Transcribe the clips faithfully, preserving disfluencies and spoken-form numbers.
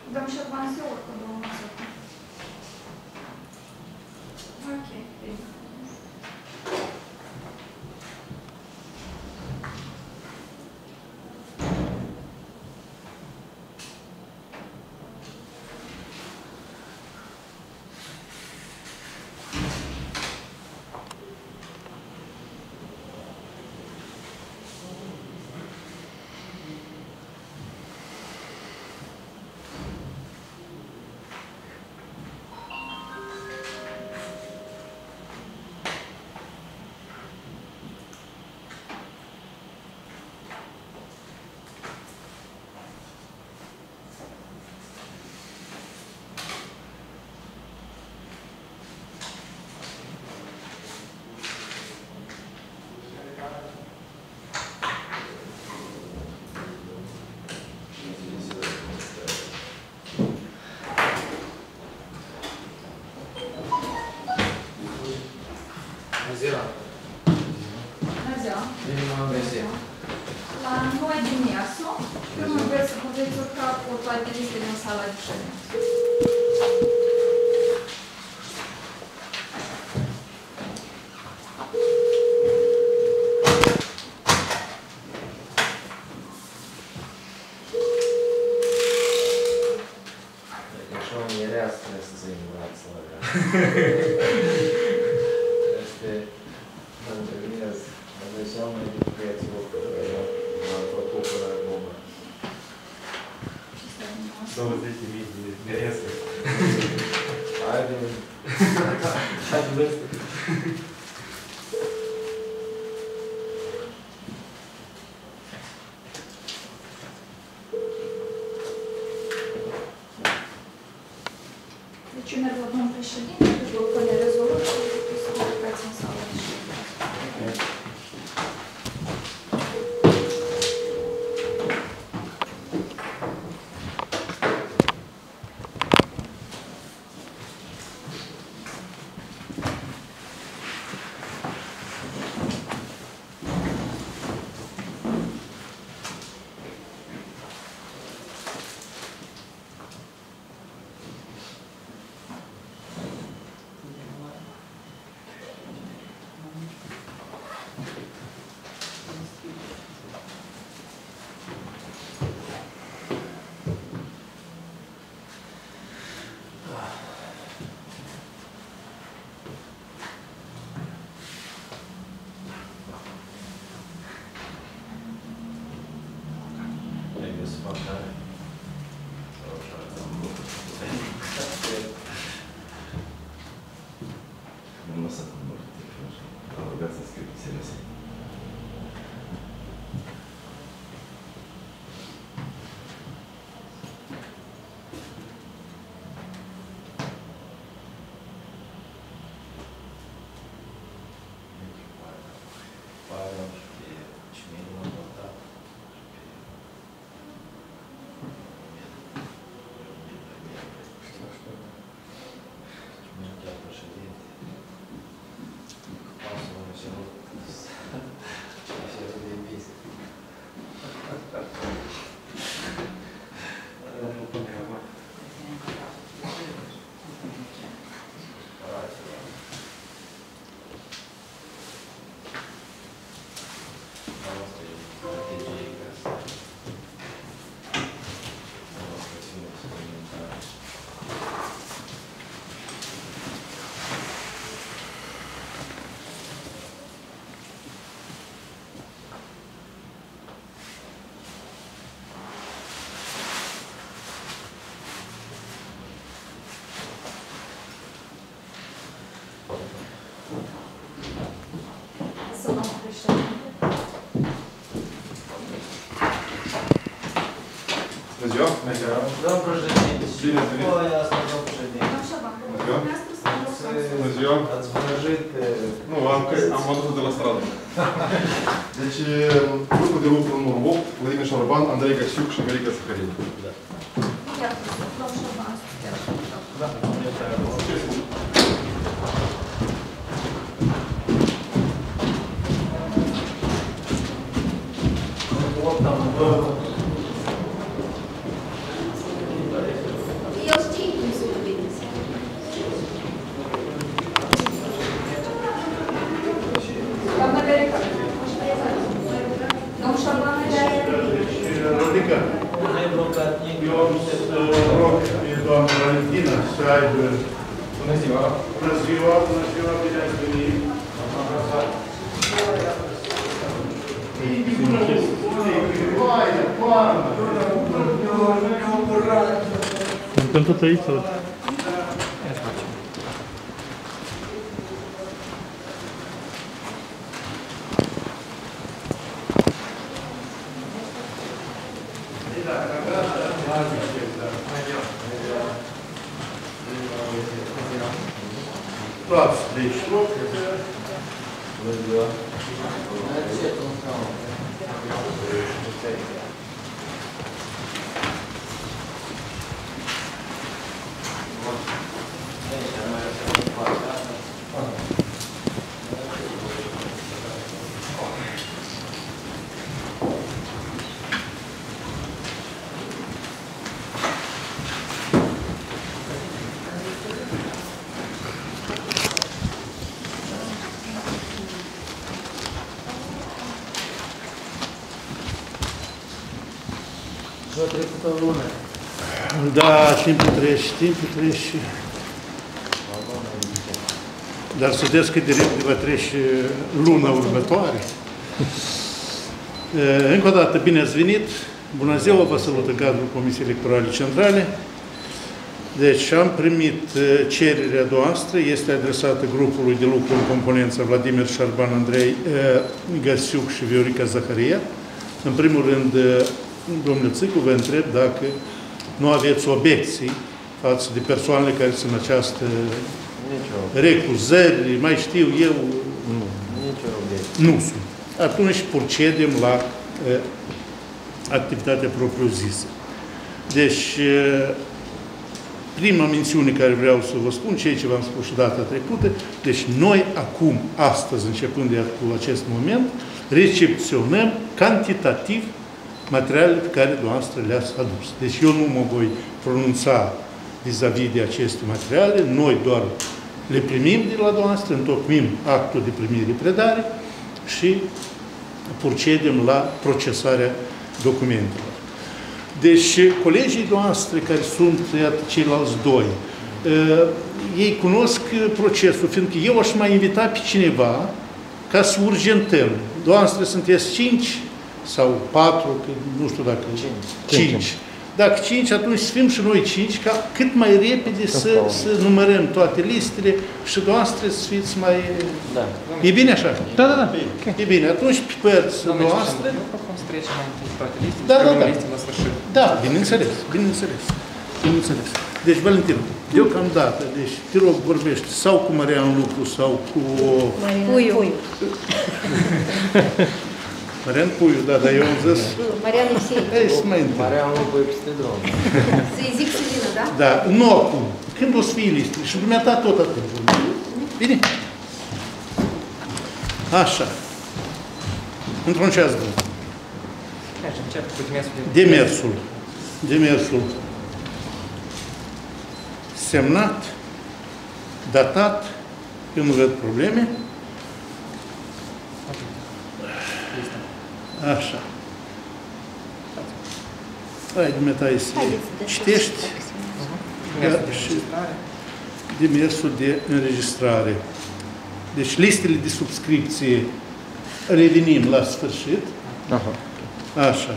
Dăm și avanseuri cu două masă. Ok, bine. Bună ziua! Bună ziua! Bine m-am găsit! La noi dimineață, când vreți să puteți urca cu toate listele în sala de ședință. Așa o mireasă trebuie să-i învață la ea. Este mă întâlnesc, mă deja mai de prețul că m-am făcut până acum. douăzeci de mii de mireasă. Hai de... Hai de vârstă. Deci eu merg la domnul președinte, după că ne rezoluție, trebuie să vă urcați în sala de ședință. Nu să mă rog, am rugat să scriu S M S. Să domnul președinte. Bună ziua! Bună ziua! Domnul președinte! Bine ați venit! Voi asta, domnul președinte! Așa v-am Bună ziua! Bună ziua! Ați vrăjit... Nu, am, am adus de la stradă. Deci, grupul de lucru numărul opt, Vladimir Șarban, Andrei Gasiuc și Merica Săhărin. Da. Iată, domnul Șarban, chiar. Da, să aibă. Bună ziua! Bună ziua, bună ziua, bine ați venit. Suntem tot aici. Luați de aici loc. Bună ziua! Și-a trecut o lună. Da, timpul trece, timpul trece. Dar să vedeți cât de repede va trece luna următoare. Încă o dată, bine ați venit! Bună ziua, vă salut în cadrul Comisiei Electorale Centrale. Deci am primit cererea noastră, este adresată grupului de lucru în componență Vladimir Șarban, Andrei Gasiuc și Viorica Zaharia. În primul rând, domnule Țicu, vă întreb dacă nu aveți obiecții față de persoanele care sunt în această recuzări, mai știu eu... Nu, nicio obiecție. Nu sunt. Atunci procedem la uh, activitatea propriu-zisă. Deci, uh, prima mențiune care vreau să vă spun, ceea ce v-am spus și data trecută, deci noi acum, astăzi, începând de cu acest moment, recepționăm cantitativ materialele pe care dumneavoastră le-ați adus. Deci eu nu mă voi pronunța vis-a-vis de aceste materiale, noi doar le primim de la dumneavoastră, întocmim actul de primire-predare și procedem la procesarea documentelor. Deci, colegii noastre care sunt, iată, ceilalți doi, ei cunosc procesul, fiindcă eu aș mai invita pe cineva ca să urgentăm. Dumneavoastră sunteți cinci sau patru, nu știu dacă... Cinci. Cinci. Dacă cinci, atunci să fim și noi cinci, ca cât mai repede să, să numărăm toate listele și dumneavoastră să fiți mai... Da. E bine așa? Da, da, da. E bine. Atunci, pe părți noastre... Eu propun să trecem mai întâi toate listele, Da, da, și da. listele la sfârșit. Da, bineînțeles, bineînțeles. Bineînțeles. Deci, Valentin, deocamdată, deci, te rog, vorbește sau cu Marian Lucru, sau cu... Puiu. Marian Puiu, da, dar eu am zis... Marian Ixei. Hai să mai întâi. Marian nu voi peste drum. Să-i zic să vină, da? Da, nu acum. Când o să fie listele? Și dumneata tot atunci. Bine? Așa. Într-un ceas bun. Așa, încep cu demersul de... Demersul. Demersul. Semnat, datat, eu nu văd probleme. Așa. Hai, dumneata, să citești și demersul de înregistrare. Deci, listele de subscripție revenim la sfârșit. Aha. Așa.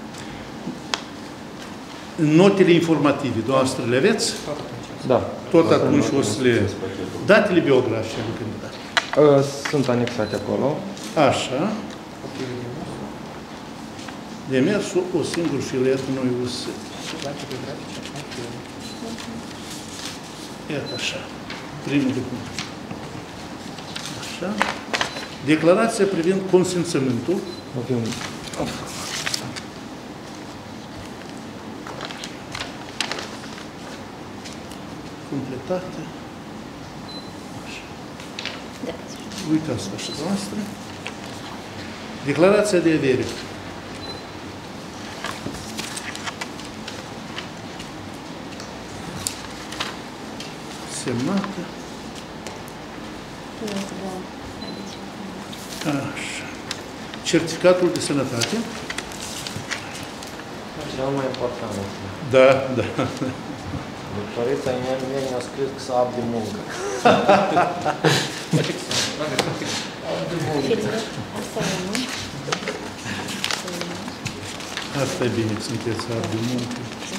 Notele informative, dumneavoastră le aveți? Da. Tot atunci o să le... Datele biografice ale candidatului. Sunt anexate acolo. Așa. Demersul, o singur filet, noi o să... Iată așa. Primul document. Așa. Declarația privind consimțământul. Avem... Completată. Așa. Uitați-vă și noastră. Declarația de avere. Semnată. Așa. Certificatul de sănătate. Cel mai important. Da, da. Doctorița mea mi-a scris că să ab de muncă. Ab de muncă. Asta e, nu? Asta e bine, sunteți ab de muncă.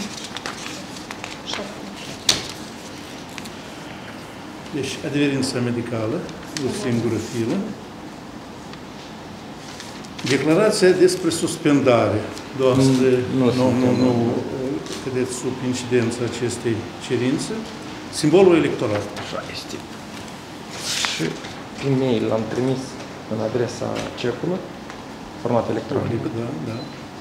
Deci, adeverința medicală, o singură filă. Declarația despre suspendare. Doamne, Nu, nu, nu, nu, nu. nu cădeți sub incidența acestei cerințe. Simbolul electoral. Așa este. Și e-mail l-am trimis în adresa cecului, format electronic. Da, da.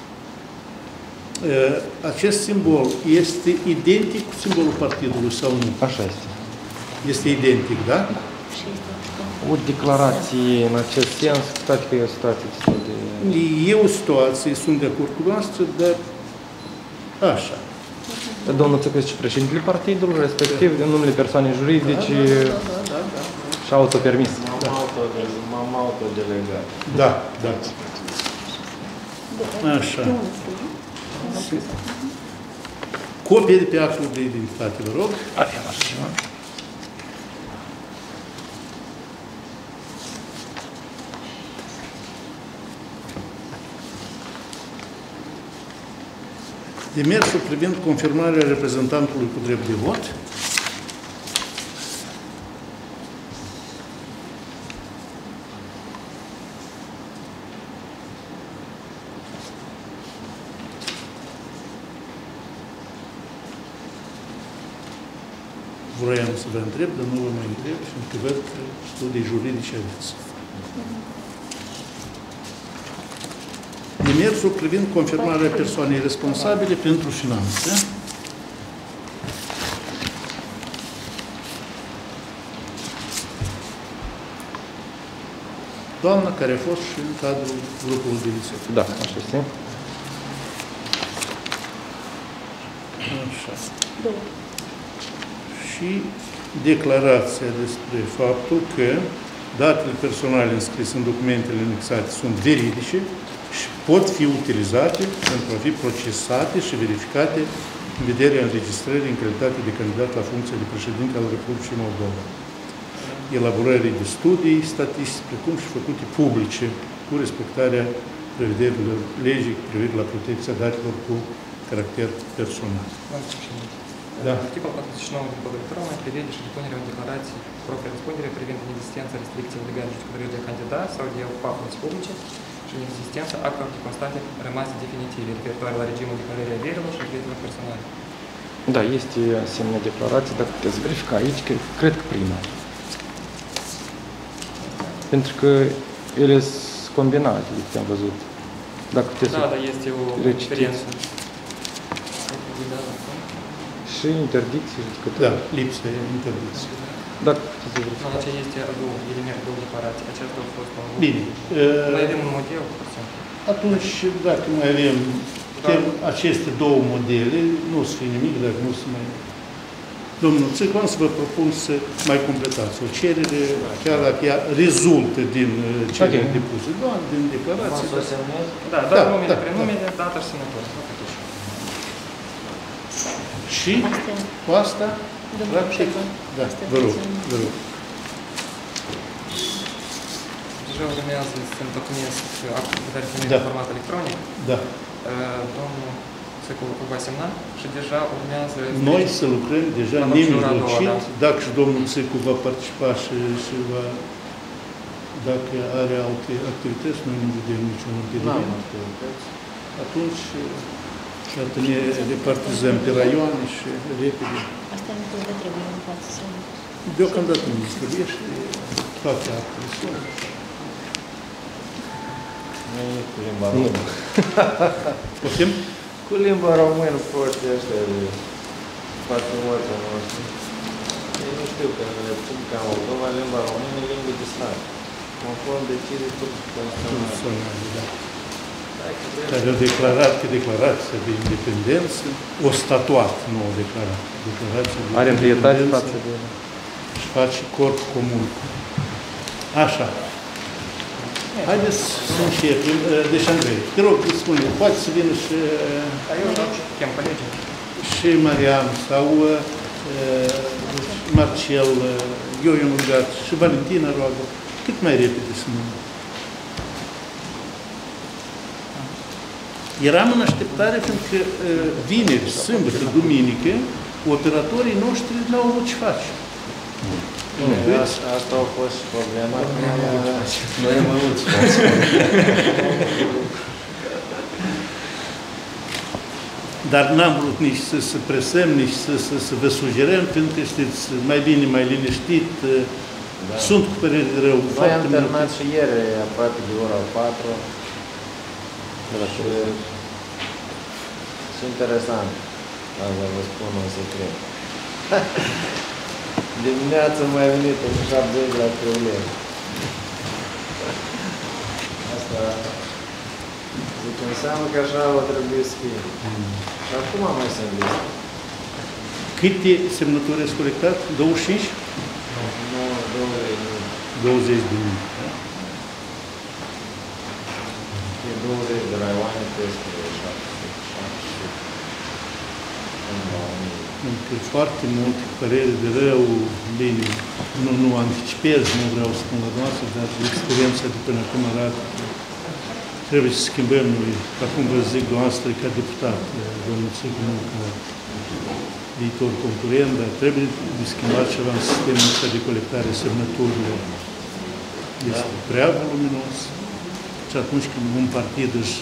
Acest simbol este identic cu simbolul partidului sau nu? Așa este. Este identic, da? O declarație în acest sens, cu toate că e o situație destul de... E o situație, sunt de acord cu noastră, dar așa. Domnul Țăcă este președintele partidului, respectiv, în numele persoanei juridice și autopermis. M-am autodelegat. Da, da. Așa. Copie de pe actul de identitate, vă rog. Avem așa ceva. Demersul privind confirmarea reprezentantului cu drept de vot. Vroiam să vă întreb, dar nu vă mai întreb, fiindcă văd că studii juridice aveți. Demersul privind confirmarea persoanei responsabile pentru finanțe. Doamna care a fost și în cadrul grupului de liceu. Da, așa este. Așa. Și declarația despre faptul că datele personale înscrise în documentele anexate sunt veridice și pot fi utilizate pentru a fi procesate și verificate în vederea înregistrării în calitate de candidat la funcția de președinte al Republicii Moldova. Elaborării de studii statistice, precum și făcute publice cu respectarea prevederilor legii privire la protecția datelor cu caracter personal. Da. Articolul patruzeci și nouă din Codul Electoral prevede și depunerea unei declarații proprie răspundere privind inexistența restricției legale de jucătorii de candidat sau de ocupa funcții publice și inexistența actelor de constate rămase definitive referitoare la regimul declarării averilor și drepturilor personale. Da, este asemenea declarație, dacă puteți verifica aici, că, cred că prima. Pentru că ele sunt combinate, am văzut. Dacă puteți Da, dar este o recitiți. diferență. Și interdicție, judecători. Da, lipsă de interdicție. Dacă puteți verifica. Nu, aceea este două elemente, două declarații. Aceasta a fost un... Bine. Noi avem un model, pur și simplu. Atunci, dacă mai avem putem aceste două modele, nu o să fie nimic, dacă nu se mai... Domnul Țâcu, am să vă propun să mai completați o cerere, chiar dacă ea rezultă din cerere Okay. depuse, doar din declarație. Să semnez? Da, doar Da, numele, da, prenumele, data și semnătură. Și cu asta, practic, da, vă rog, vă rog. Deja urmează să întocmesc actul de care Da. în format electronic. Da. Domnul Țâcu va semna și deja urmează... Noi să lucrăm deja La procedura a doua, nemijlocit, da. dacă și domnul Țâcu va participa și, și va, dacă are alte activități, noi nu vedem niciun impediment. Atunci, iată, ne repartizăm pe raioane și repede. Asta nu vă trebuie în față să nu. Deocamdată nu îți trebuie și toate actele sunt. Nu e cu limba română. Poftim? Cu limba română poți ăștia de patrioții noștri. Ei nu știu că în Republica Moldova limba română e limba de stat. Conform decizii constituționale. Da. Care a declarat că declarația de independență, o statuat, nu o declarație. Declarația de Are întâietate independență față de... și face corp comun. Așa. Haideți să începem. Deci, Andrei, te rog, spune, poate să vină și, Dar eu dau și chem colegii. și Marian sau Marcel, eu i-am rugat și Valentina roagă, cât mai repede să mă. Eram în așteptare pentru că vineri, sâmbătă, duminică, operatorii noștri n-au avut ce face. Asta a fost și problema. Noi am avut ce face. Dar n-am vrut nici să se presăm, nici să, să, să vă sugerăm, pentru că știți, mai bine, mai liniștit, da. Sunt cu păreri de rău. Noi am terminat și ieri, aproape de ora patru. Și, și interesant, asta vă spun un secret. Dimineața am mai venit în șaptezeci la Creulen. Asta... Zic, înseamnă că așa o trebuie să fie. Și acum mai sunt listă. Câte semnături ați colectat? douăzeci și cinci? Nu, douăzeci. douăzeci de mii. E douăzeci de raioane peste șapte sute. Încă foarte multe păreri de rău, bine, nu, nu anticipez, nu vreau să spun la noastră, dar experiența de până acum arată că trebuie să schimbăm noi, acum vă zic noastră ca deputat, domnul Țicu, nu ca viitor concurent, dar trebuie de schimbat ceva în sistemul ăsta de colectare semnăturilor. Este prea voluminos și atunci când un partid își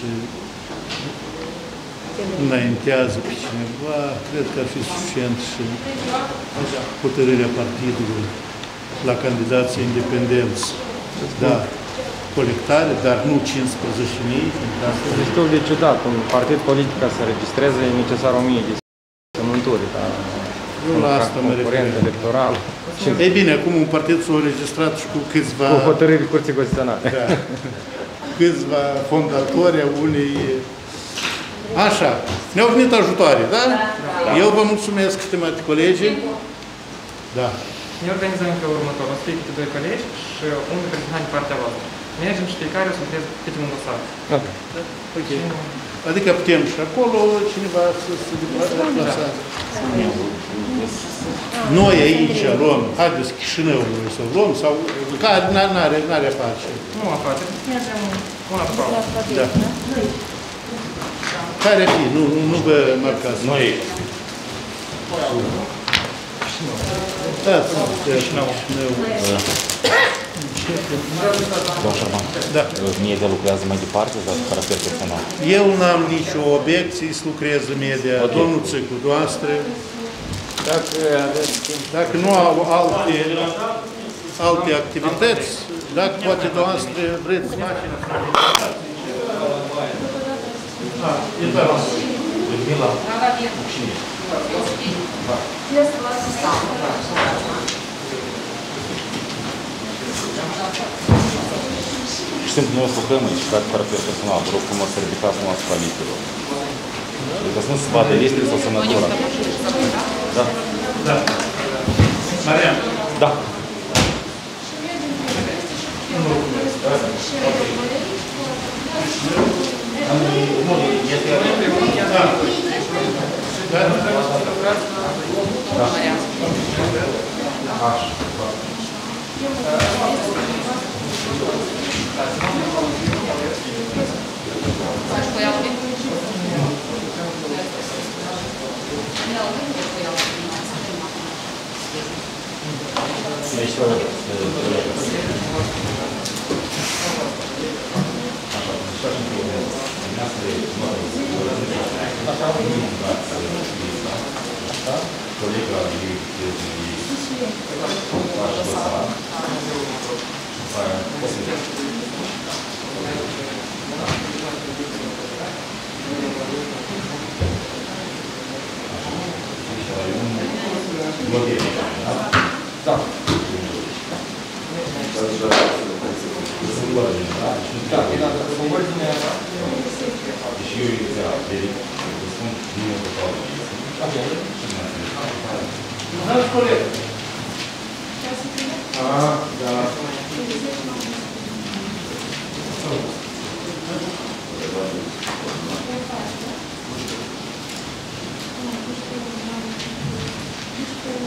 înaintează pe cineva, cred că ar fi suficient și hotărârea partidului la candidații independenți. Da, colectare, dar nu cincisprezece mii. Este destul de ciudat. Un partid politic ca să registreze e necesar o mie de semnături, dar nu la asta mă refer. Electoral. Ei bine, acum un partid s-a înregistrat și cu câțiva... Cu hotărâri Curții Constituționale. Da. Câțiva fondatori a unei... Așa, ne-au venit ajutoare, da? Da. Eu vă mulțumesc, stimate colegi. Da. Ne organizăm pe următor. O să fie câte doi colegi și un reprezentant de partea voastră. Mergem și fiecare o să lucreze câte un dosar. Ok. Okay. Adică putem și acolo cineva să se deplasează. Noi aici luăm, haideți Chișinăului să luăm, sau care n-are afaceri. Nu afaceri. Una după alta. Da. Care fi? Nu, nu vă marcați. Noi. Da, Chișinău. Domnul Șerban, da. Mie de lucrează mai departe, dar cu caracter personal. Eu n-am nicio obiecție să lucrez în media. Okay. Domnul Țicu, noastră. Dacă aveți timp. Dacă nu au alte, alte activități, dacă poate noastră vreți să faceți. Ah, e doar asta. Людмила, cine? Știm că noi o să lucrăm aici, ca caracter personal. Vă rog frumos să ridicați numai asupra listelor. Adică să nu se vadă listele sau semnătura. Da. Da. Marian. Da. Thank you.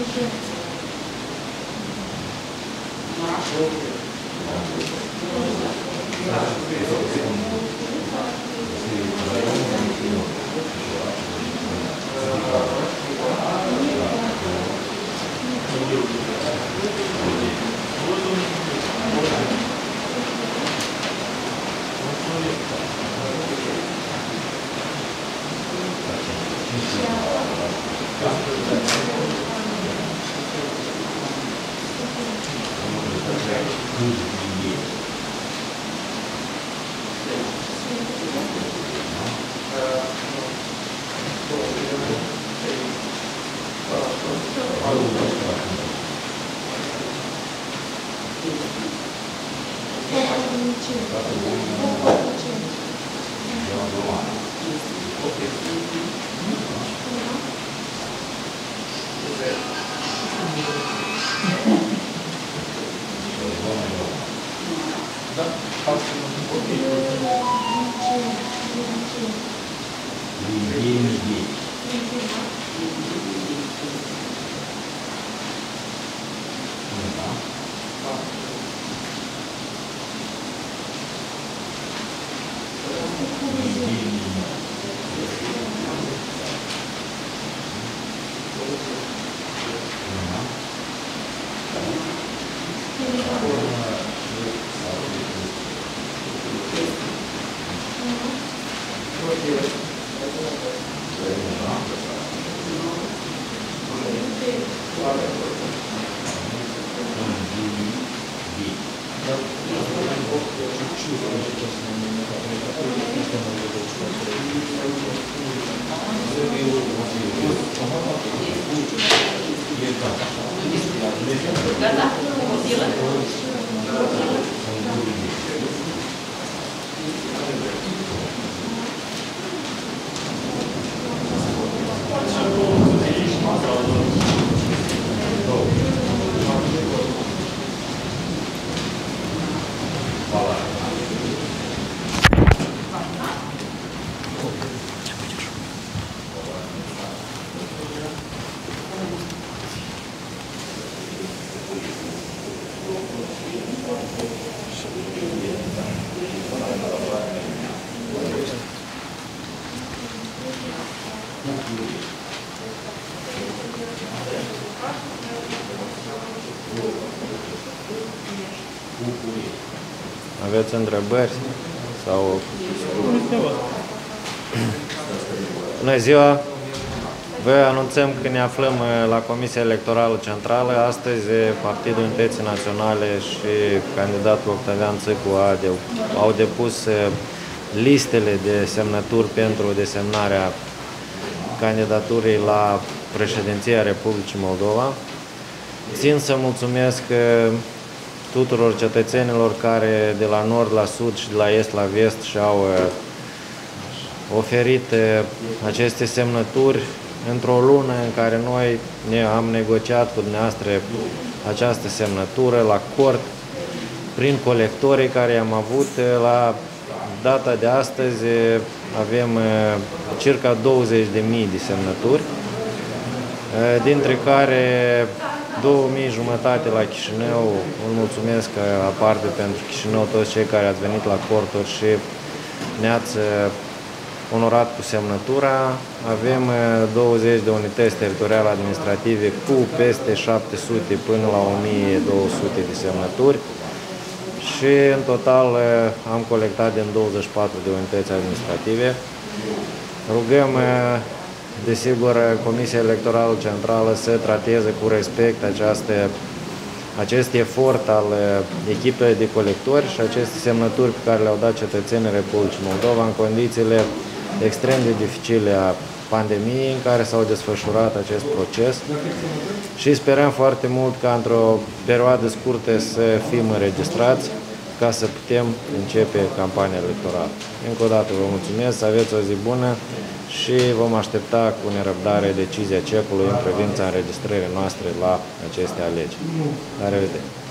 Aveți întrebări? Sau... Bună ziua! Vă anunțăm că ne aflăm la Comisia Electorală Centrală. Astăzi Partidul Unității Naționale și candidatul Octavian Țâcu au depus listele de semnături pentru desemnarea candidaturii la președinția Republicii Moldova. Țin să mulțumesc tuturor cetățenilor care de la nord la sud și de la est la vest și-au oferit aceste semnături într-o lună în care noi ne am negociat cu dumneavoastră această semnătură la cort prin colectorii care am avut. La data de astăzi avem circa douăzeci de mii de semnături, dintre care două mii jumătate la Chișinău. Îl mulțumesc aparte pentru Chișinău toți cei care ați venit la corturi și ne-ați onorat cu semnătura. Avem douăzeci de unități teritoriale administrative cu peste șapte sute până la o mie două sute de semnături și în total am colectat din douăzeci și patru de unități administrative. Rugăm desigur Comisia Electorală Centrală să trateze cu respect această, acest efort al echipei de colectori și aceste semnături pe care le-au dat cetățenii Republicii Moldova în condițiile extrem de dificile a pandemiei în care s-au desfășurat acest proces și sperăm foarte mult ca într-o perioadă scurtă să fim înregistrați ca să putem începe campania electorală. Încă o dată vă mulțumesc, să aveți o zi bună și vom aștepta cu nerăbdare decizia C E P-ului în privința înregistrării noastre la aceste alegeri. La revedere!